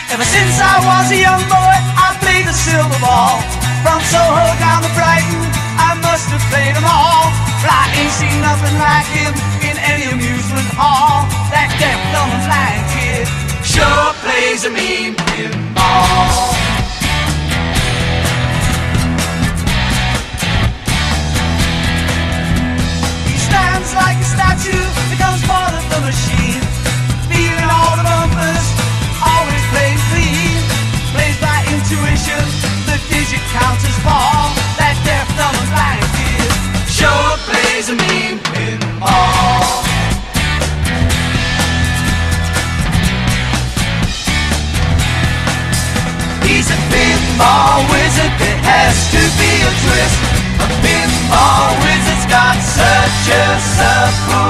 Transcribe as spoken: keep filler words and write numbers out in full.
Ever since I was a young boy, I played the silver ball. From Soho down to Brighton, I must have played them all. But I ain't seen nothing like him in any amusement hall. That deaf, dumb and blind kid sure plays a mean pinball. He stands like a statue, becomes part of the machine, feeling all the bumpers, always playing clean. Plays by intuition, the digit counters fall. That deaf, dumb and blind kid sure plays a mean pinball. He's a pinball wizard, it has to be a twist. A pinball wizard's got such a support.